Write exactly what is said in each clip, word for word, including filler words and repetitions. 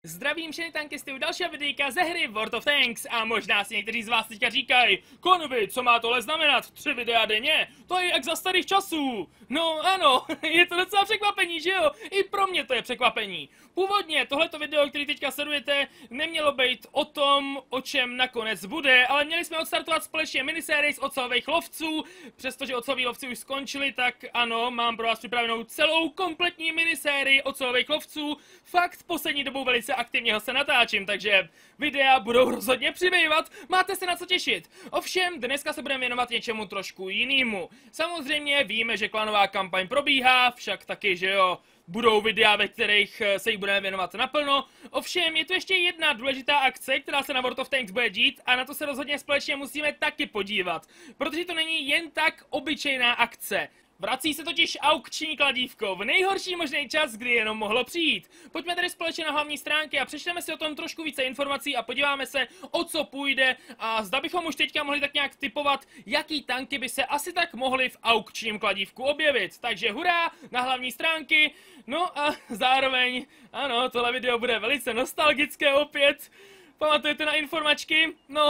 Zdravím všechny tankisty u dalšího videjka ze hry World of Tanks a možná si někteří z vás teďka říkají: Konvi, co má tohle znamenat? Tři videa denně? To je jak za starých časů. No ano, je to docela překvapení, že jo? I pro mě to je překvapení. Původně tohleto video, který teďka sledujete, nemělo být o tom, o čem nakonec bude, ale měli jsme odstartovat společně minisérii z ocelových lovců. Přestože oceloví lovci už skončili, tak ano, mám pro vás připravenou celou kompletní minisérii ocelových lovců. Fakt poslední dobou velice aktivně ho se natáčím, takže videa budou rozhodně přibývat, máte se na co těšit. Ovšem, dneska se budeme věnovat něčemu trošku jinému. Samozřejmě víme, že klanová kampaň probíhá, však taky, že jo, budou videa, ve kterých se jí budeme věnovat naplno. Ovšem, je tu ještě jedna důležitá akce, která se na World of Tanks bude dít a na to se rozhodně společně musíme taky podívat. Protože to není jen tak obyčejná akce. Vrací se totiž aukční kladívko v nejhorší možný čas, kdy jenom mohlo přijít. Pojďme tedy společně na hlavní stránky a přečteme si o tom trošku více informací a podíváme se, o co půjde a zda bychom už teďka mohli tak nějak tipovat, jaký tanky by se asi tak mohly v aukčním kladívku objevit. Takže hurá, na hlavní stránky. No a zároveň, ano, tohle video bude velice nostalgické opět. Pamatujete na informačky? No,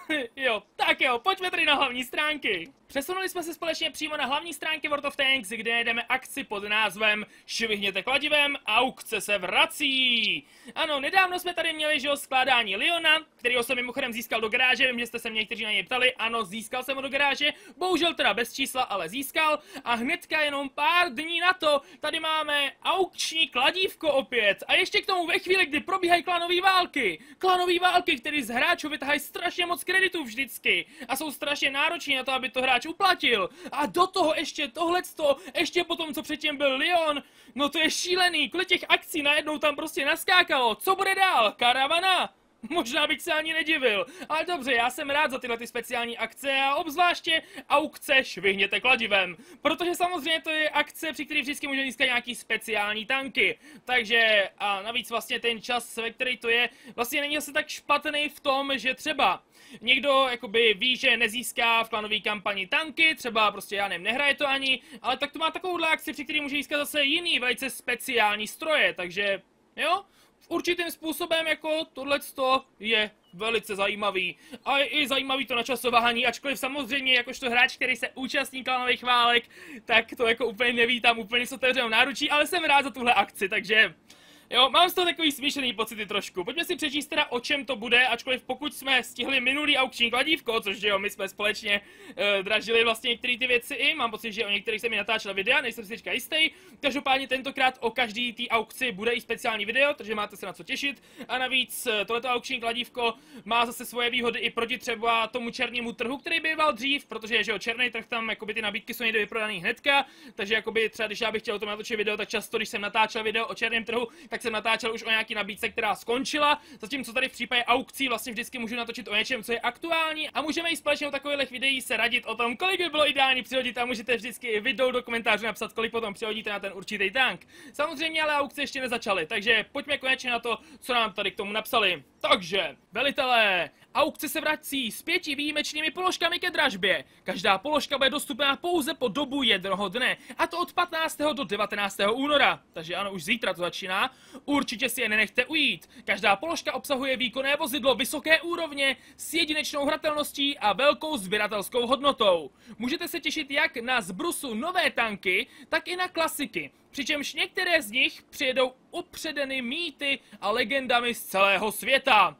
jo, tak jo, pojďme tedy na hlavní stránky. Přesunuli jsme se společně přímo na hlavní stránky World of Tanks, kde najdeme akci pod názvem Švihněte kladivem, aukce se vrací. Ano, nedávno jsme tady měli, že jo, skládání Liona, kterýho jsem mimochodem získal do garáže, vím, že jste se mě někteří na něj ptali, ano, získal jsem ho do garáže, bohužel teda bez čísla, ale získal a hnedka jenom pár dní na to, tady máme aukční kladívko opět a ještě k tomu ve chvíli, kdy probíhají klanové války. Klanové války, které z hráčů vytahají strašně moc kreditů vždycky a jsou strašně nároční na to, aby to hráč uplatil. A do toho ještě tohleto, ještě potom, co předtím byl Leon, no to je šílený, kolik těch akcí najednou tam prostě naskákalo. Co bude dál? Karavana? Možná bych se ani nedivil, ale dobře, já jsem rád za tyhle ty speciální akce a obzvláště aukce Švihněte kladivem, protože samozřejmě to je akce, při které vždycky může získat nějaký speciální tanky, takže a navíc vlastně ten čas, ve který to je, vlastně není asi tak špatný v tom, že třeba někdo jakoby ví, že nezíská v klanové kampani tanky, třeba prostě já nevím, nehraje to ani, ale tak to má takovouhle akci, při které může získat zase jiný velice speciální stroje, takže jo. Určitým způsobem jako tohleto je velice zajímavý. A je i zajímavý to načasování, ačkoliv samozřejmě jakožto hráč, který se účastní klanových válek, tak to jako úplně nevítám, úplně s otevřenou náručí, ale jsem rád za tuhle akci, takže jo, mám z toho takový smíšený pocity trošku. Pojďme si přečíst teda, o čem to bude, ačkoliv pokud jsme stihli minulý aukční kladívko, což jo, my jsme společně e, dražili vlastně některé ty věci i, mám pocit, že o některých se mi natáčela videa, nejsem si teďka jistý. Každopádně tentokrát o každý té aukci bude i speciální video, takže máte se na co těšit. A navíc tohleto aukční kladívko má zase svoje výhody i proti třeba tomu černému trhu, který býval dřív, protože že jo, černý trh tam jakoby ty nabídky jsou někde vyprodaný hnedka, takže jakoby třeba když já bych chtěl o tom natočit video, tak často když jsem natáčel video o černém trhu, tak jsem natáčel už o nějaký nabídce, která skončila, zatímco tady v případě aukcí vlastně vždycky můžu natočit o něčem, co je aktuální a můžeme i společně u takových videí se radit o tom, kolik by bylo ideální přihodit a můžete vždycky video do komentářů napsat, kolik potom přihodíte na ten určitý tank. Samozřejmě ale aukce ještě nezačaly, takže pojďme konečně na to, co nám tady k tomu napsali. Takže, velitelé, aukce se vrací s pěti výjimečnými položkami ke dražbě. Každá položka bude dostupná pouze po dobu jednoho dne, a to od patnáctého do devatenáctého února. Takže ano, už zítra to začíná. Určitě si je nenechte ujít. Každá položka obsahuje výkonné vozidlo vysoké úrovně s jedinečnou hratelností a velkou sběratelskou hodnotou. Můžete se těšit jak na zbrusu nové tanky, tak i na klasiky. Přičemž některé z nich přijedou opředeny mýty a legendami z celého světa.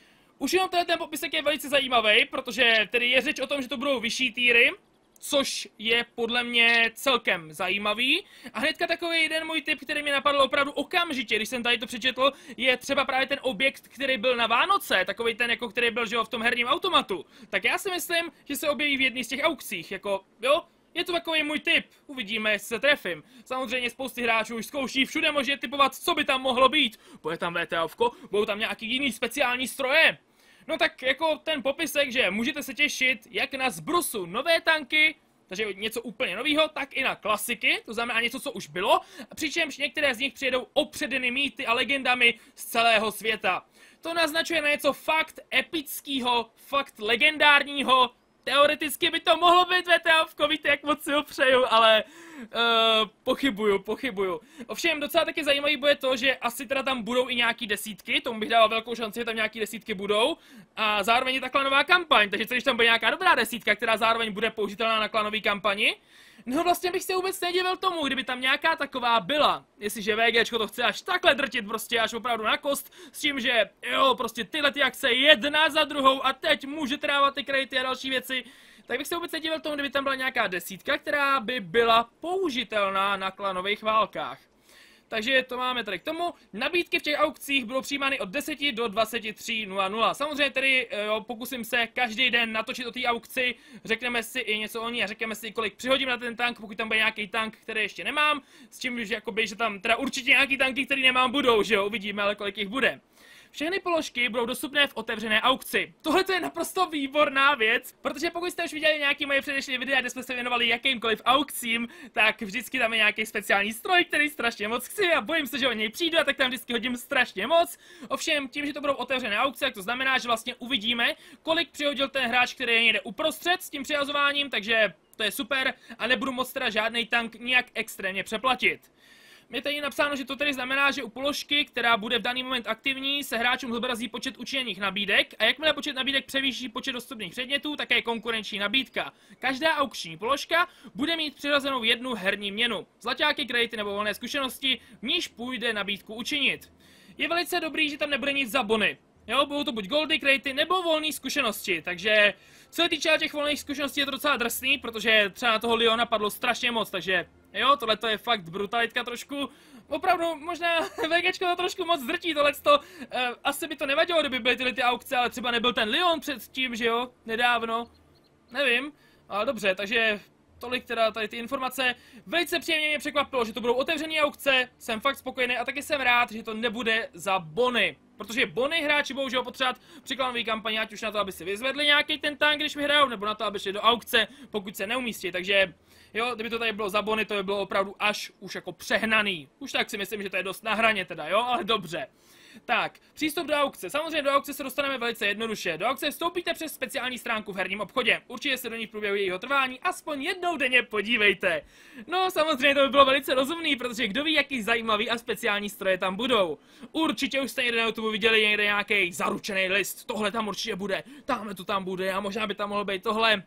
Už jenom ten popisek je velice zajímavý, protože tedy je řeč o tom, že to budou vyšší týry, což je podle mě celkem zajímavý. A hnedka takový jeden můj tip, který mi napadl opravdu okamžitě, když jsem tady to přečetl, je třeba právě ten objekt, který byl na Vánoce, takový ten, jako který byl, že jo, v tom herním automatu. Tak já si myslím, že se objeví v jedné z těch aukcích, jako, jo. Je to takový můj tip, uvidíme, jestli se trefím. Samozřejmě spousty hráčů už zkouší všude možně typovat, co by tam mohlo být. Bude tam VTOvko, budou tam nějaký jiný speciální stroje. No tak jako ten popisek, že můžete se těšit jak na zbrusu nové tanky, takže něco úplně nového, tak i na klasiky, to znamená něco, co už bylo, přičemž některé z nich přijedou opředeny mýty a legendami z celého světa. To naznačuje na něco fakt epického, fakt legendárního, teoreticky by to mohlo být VTAvko, víte, jak moc si ho přeju, ale uh, pochybuju, pochybuju. Ovšem docela taky zajímavý bude to, že asi teda tam budou i nějaký desítky, tomu bych dával velkou šanci, že tam nějaký desítky budou. A zároveň je ta klanová kampaň, takže co když tam bude nějaká dobrá desítka, která zároveň bude použitelná na klanové kampani. No vlastně bych se vůbec nedivil tomu, kdyby tam nějaká taková byla. Jestliže VGčko to chce až takhle drtit prostě až opravdu na kost, s tím, že jo, prostě tyhle ty akce jedna za druhou a teď můžete dávat ty kredity a další věci, tak bych se vůbec nedivil tomu, kdyby tam byla nějaká desítka, která by byla použitelná na klanových válkách. Takže to máme tady k tomu. Nabídky v těch aukcích budou přijímány od deseti do dvaceti tří nula nula. Samozřejmě tedy jo, pokusím se každý den natočit o té aukci, řekneme si i něco o ní a řekneme si, kolik přihodím na ten tank, pokud tam bude nějaký tank, který ještě nemám. S tím, že, jakoby, že tam teda určitě nějaký tanky, který nemám, budou, že jo, uvidíme, ale kolik jich bude. Všechny položky budou dostupné v otevřené aukci. Tohle je naprosto výborná věc, protože pokud jste už viděli nějaký moje předešlé videa, kde jsme se věnovali jakýmkoliv aukcím, tak vždycky tam je nějaký speciální stroj, který strašně moc chci a bojím se, že o něj přijdu a tak tam vždycky hodím strašně moc. Ovšem tím, že to budou otevřené aukce, tak to znamená, že vlastně uvidíme, kolik přihodil ten hráč, který je někde uprostřed s tím přihazováním, takže to je super a nebudu moc teda žádný tank nijak extrémně přeplatit. Je tady napsáno, že to tedy znamená, že u položky, která bude v daný moment aktivní, se hráčům zobrazí počet učiněných nabídek a jakmile počet nabídek převýší počet dostupných předmětů, také je konkurenční nabídka. Každá aukční položka bude mít přirozenou jednu herní měnu. Zlaťáky, kredity nebo volné zkušenosti, v níž půjde nabídku učinit. Je velice dobrý, že tam nebude nic za bony. Jo, budou to buď goldy, kredity nebo volné zkušenosti, takže co se týče těch volných zkušeností je to docela drsný, protože třeba na toho Leona padlo strašně moc, takže jo, tohle to je fakt brutalitka trošku. Opravdu, možná VGčko to trošku moc drtí, tohleto, eh, asi by to nevadilo, kdyby byly tyhle ty aukce, ale třeba nebyl ten Leon předtím, že jo, nedávno, nevím, ale dobře, takže tolik teda tady ty informace. Velice příjemně mě překvapilo, že to budou otevřené aukce, jsem fakt spokojený a taky jsem rád, že to nebude za bony. Protože bony hráči bohužel potřebovat při klanové kampani, ať už na to, aby si vyzvedli nějaký ten tank, když vyhrajou, nebo na to, aby šli do aukce, pokud se neumístí. Takže jo, kdyby to tady bylo za bony, to by bylo opravdu až už jako přehnaný. Už tak si myslím, že to je dost na hraně teda, jo, ale dobře. Tak, přístup do aukce. Samozřejmě do aukce se dostaneme velice jednoduše. Do aukce vstoupíte přes speciální stránku v herním obchodě. Určitě se do ní v průběhu jejího trvání aspoň jednou denně podívejte. No, samozřejmě to by bylo velice rozumný, protože kdo ví, jaký zajímavý a speciální stroje tam budou. Určitě už jste někde na YouTube viděli někde nějaký zaručený list. Tohle tam určitě bude, tamhle to tam bude a možná by tam mohlo být tohle.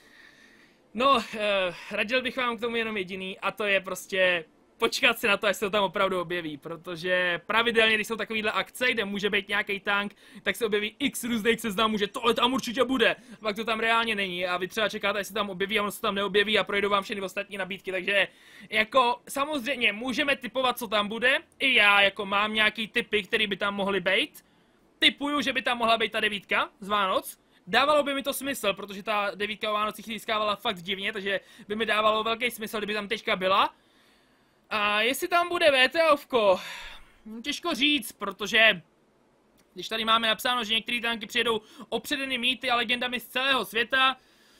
No, eh, radil bych vám k tomu jenom jediný a to je prostě počkat si na to, až se to tam opravdu objeví, protože pravidelně, když jsou takovýhle akce, kde může být nějaký tank, tak se objeví x různých seznamů, že tohle tam určitě bude, pak to tam reálně není a vy třeba čekáte, až se tam objeví a ono se tam neobjeví a projdou vám všechny ostatní nabídky, takže jako samozřejmě můžeme typovat, co tam bude, i já jako mám nějaký typy, které by tam mohly být, typuju, že by tam mohla být ta devítka z Vánoc. Dávalo by mi to smysl, protože ta devítka o Vánocích získávala fakt divně, takže by mi dávalo velký smysl, kdyby tam teďka byla. A jestli tam bude VTAvko, těžko říct, protože když tady máme napsáno, že některé tanky přijedou opředeny mýty a legendami z celého světa,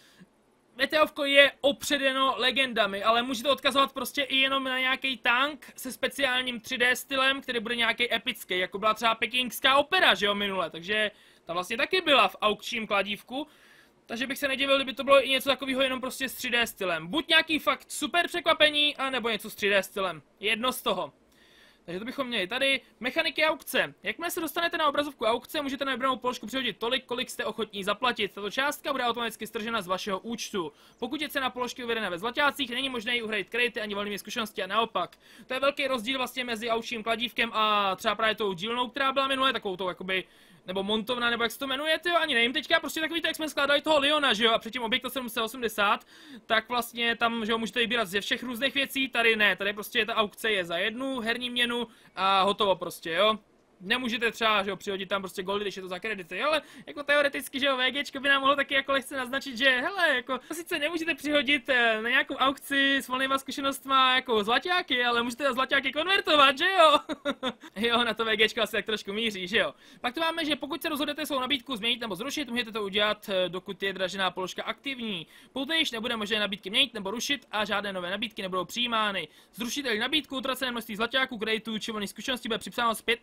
VTAvko je opředeno legendami, ale můžete odkazovat prostě i jenom na nějaký tank se speciálním tři dé stylem, který bude nějaký epický, jako byla třeba pekingská opera, že jo, minule, takže ta vlastně taky byla v aukčním kladívku. Takže bych se nedivil, kdyby to bylo i něco takového jenom prostě s tři dé stylem. Buď nějaký fakt super překvapení, anebo něco s tři dé stylem. Jedno z toho. Takže to bychom měli tady. Mechaniky aukce. Jakmile se dostanete na obrazovku aukce, můžete na vybranou položku přihodit tolik, kolik jste ochotní zaplatit. Tato částka bude automaticky stržena z vašeho účtu. Pokud je cena položky uvedena ve zlaťácích, není možné ji uhrajit kredity ani volnými zkušenosti a naopak. To je velký rozdíl vlastně mezi aukčním kladívkem a třeba právě tou dílnou, která byla minule, takovou tou jakoby nebo montovna, nebo jak se to jmenuje, tyjo, ani nevím teďka, prostě takový, tak jsme skládali toho Leona, že jo, a předtím Objekta sedm set osmdesát, tak vlastně tam, že jo, můžete vybírat ze všech různých věcí, tady ne, tady prostě ta aukce je za jednu herní měnu a hotovo prostě, jo. Nemůžete třeba, že jo, přihodit tam prostě goldy, když je to za kredity, ale jako teoreticky, že jo, VGčko by nám mohlo taky jako lehce naznačit, že hele, jako sice nemůžete přihodit na nějakou aukci s volnýma zkušenostma jako zlaťáky, ale můžete zlaťáky konvertovat, že jo? Jo, na to VGčko asi tak trošku míří, že jo? Pak tu máme, že pokud se rozhodnete svou nabídku změnit nebo zrušit, můžete to udělat, dokud je dražená položka aktivní. Poté již nebude možné nabídky měnit nebo rušit a žádné nové nabídky nebudou přijímány. Zrušíte nabídku, utracené množství zlaťáků, kreditů či volných zkušeností bude připsáno zpět na váš účet.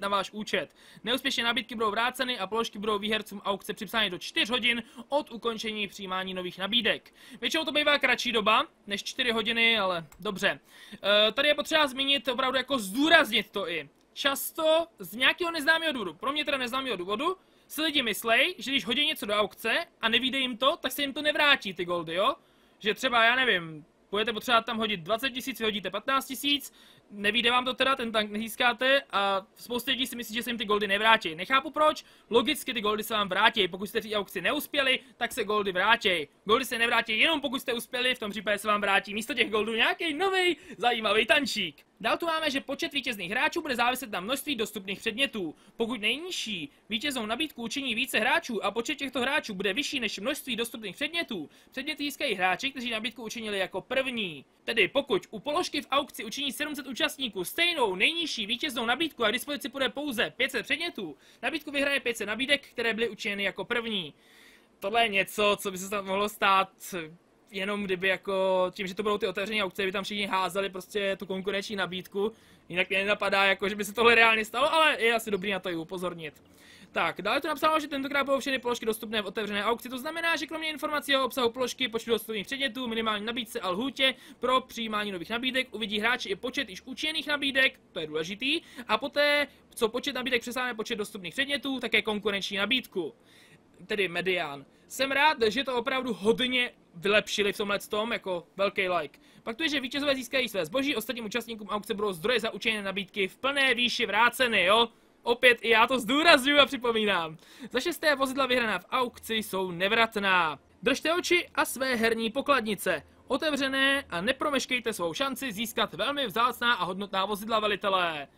účet. Neúspěšně nabídky budou vráceny a položky budou výhercům aukce připsány do čtyř hodin od ukončení přijímání nových nabídek. Většinou to bývá kratší doba než čtyři hodiny, ale dobře. E, tady je potřeba zmínit, opravdu jako zdůraznit to i. Často z nějakého neznámého důvodu, pro mě teda neznámého důvodu, si lidi myslej, že když hodí něco do aukce a nevíde jim to, tak se jim to nevrátí ty goldy, jo? Že třeba, já nevím, budete potřebovat tam hodit dvacet tisíc, vyhodíte patnáct tisíc, nevíde vám to teda, ten tank nezískáte a spousta lidí si myslí, že se jim ty goldy nevrátí. Nechápu proč, logicky ty goldy se vám vrátí, pokud jste v té aukci neuspěli, tak se goldy vrátí. Goldy se nevrátí jenom pokud jste uspěli, v tom případě se vám vrátí místo těch goldů nějaký nový zajímavý tančík. Dál tu máme, že počet vítězných hráčů bude záviset na množství dostupných předmětů. Pokud nejnižší vítěznou nabídku učiní více hráčů a počet těchto hráčů bude vyšší než množství dostupných předmětů, předměty získají hráči, kteří nabídku učinili jako první. Tedy pokud u položky v aukci učiní sedm set účastníků stejnou nejnižší vítěznou nabídku a k dispozici bude pouze pět set předmětů, nabídku vyhraje pět set nabídek, které byly učiněny jako první. Tohle je něco, co by se tam mohlo stát jenom kdyby jako tím, že to budou ty otevřené aukce, by tam všichni házeli prostě tu konkurenční nabídku. Jinak mě nenapadá, jako, že by se tohle reálně stalo, ale je asi dobrý na to i upozornit. Tak, dále tu napsáno, že tentokrát budou všechny položky dostupné v otevřené aukci, to znamená, že kromě informací o obsahu položky, počtu dostupných předmětů, minimální nabídce a lhůtě pro přijímání nových nabídek uvidí hráči i počet již učiněných nabídek, to je důležitý, a poté, co počet nabídek přesáhne počet dostupných předmětů, také konkurenční nabídku. Tedy medián. Jsem rád, že to opravdu hodně vylepšili v tomhle tom, jako velký like. Pak tu je, že vítězové získají své zboží, ostatním účastníkům aukce budou zdroje za učiněné nabídky v plné výši vráceny, jo? Opět i já to zdůrazňuji a připomínám. Za šesté, vozidla vyhraná v aukci jsou nevratná. Držte oči a své herní pokladnice. Otevřené a nepromeškejte svou šanci získat velmi vzácná a hodnotná vozidla, velitelé.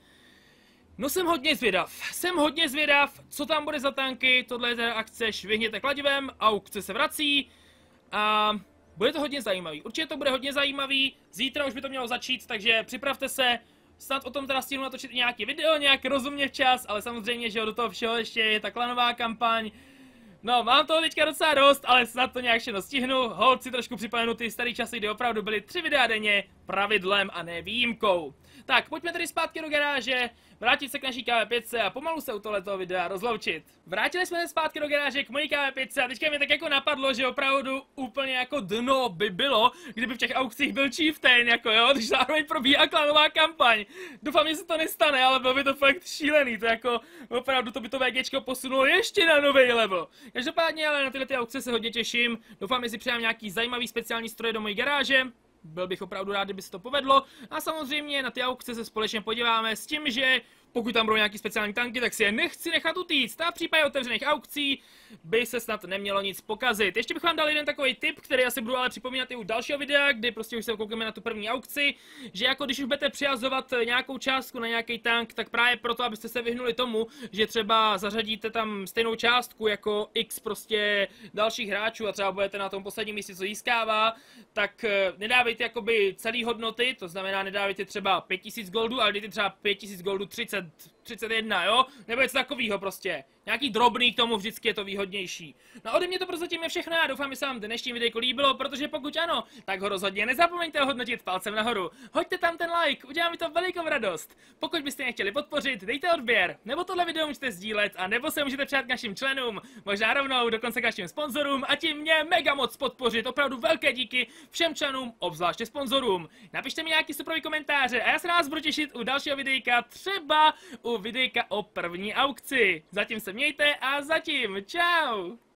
No jsem hodně zvědav, jsem hodně zvědav, co tam bude za tanky, tohle je teda akce Švihněte kladivem, aukce se vrací a bude to hodně zajímavý, určitě to bude hodně zajímavý, zítra už by to mělo začít, takže připravte se, snad o tom teda stihnu natočit nějaký video, nějak rozumně včas, ale samozřejmě, že do toho všeho ještě je ta klanová kampaň. No, mám toho teďka docela dost, ale snad to nějak všechno stihnu. Hold si trošku připomenu ty starý časy, kdy opravdu byly tři videa denně pravidlem a ne výjimkou. Tak, pojďme tedy zpátky do garáže, vrátit se k naší K V pět a pomalu se u tohletoho videa rozloučit. Vrátili jsme se zpátky do garáže k mojí K V pět a teďka mi tak jako napadlo, že opravdu úplně jako dno by bylo, kdyby v těch aukcích byl Chieftain, jako jo, když zároveň probíhá klanová kampaň. Doufám, že se to nestane, ale bylo by to fakt šílený, to jako opravdu to by to VGčko posunulo ještě na nový level. Každopádně ale na tyhle ty aukce se hodně těším, doufám, že si přijám nějaký zajímavý speciální stroje do mojí garáže. Byl bych opravdu rád, kdyby se to povedlo. A samozřejmě na ty aukce se společně podíváme s tím, že pokud tam budou nějaký speciální tanky, tak si je nechci nechat utíct. A v případě otevřených aukcí by se snad nemělo nic pokazit. Ještě bych vám dal jeden takový tip, který asi budu ale připomínat i u dalšího videa, kdy prostě už se koukneme na tu první aukci, že jako když už budete přihazovat nějakou částku na nějaký tank, tak právě proto, abyste se vyhnuli tomu, že třeba zařadíte tam stejnou částku jako X prostě dalších hráčů a třeba budete na tom posledním místě, co získává, tak nedávejte jakoby celý hodnoty, to znamená nedávejte třeba pět tisíc goldů, ale dejte třeba pět tisíc goldů třicet, třicet jedna, jo? Nebo něco takového prostě. Nějaký drobný k tomu vždycky je to výhodnější. No ode mě to prozatím je všechno, já doufám, že se vám dnešní videjko líbilo, protože pokud ano, tak ho rozhodně nezapomeňte hodnotit palcem nahoru. Hoďte tam ten like, udělá mi to velikou radost. Pokud byste mě chtěli podpořit, dejte odběr, nebo tohle video můžete sdílet, a nebo se můžete přát k našim členům, možná rovnou dokonce k našim sponzorům a tím mě mega moc podpořit. Opravdu velké díky všem členům, obzvláště sponzorům. Napište mi nějaký superový komentáře a já se na vás budu těšit u dalšího videjka, třeba u videjka o první aukci. Zatím se mějte a zatím čau!